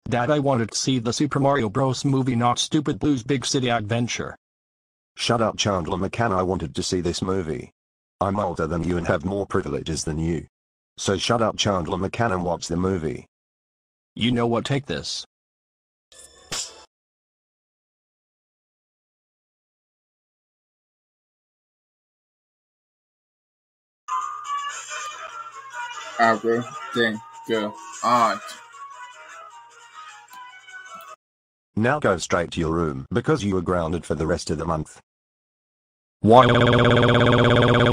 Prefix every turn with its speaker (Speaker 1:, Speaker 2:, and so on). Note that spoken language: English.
Speaker 1: Dad, I wanted to see the Super Mario Bros. Movie, not Stupid Blues Big City Adventure.
Speaker 2: Shut up, Chandler McCann. I wanted to see this movie. I'm older than you and have more privileges than you. So shut up, Chandler McCann, and watch the movie.
Speaker 1: You know what, take this.
Speaker 3: Everything go on.
Speaker 2: Now go straight to your room because you are grounded for the rest of the month.
Speaker 1: Why?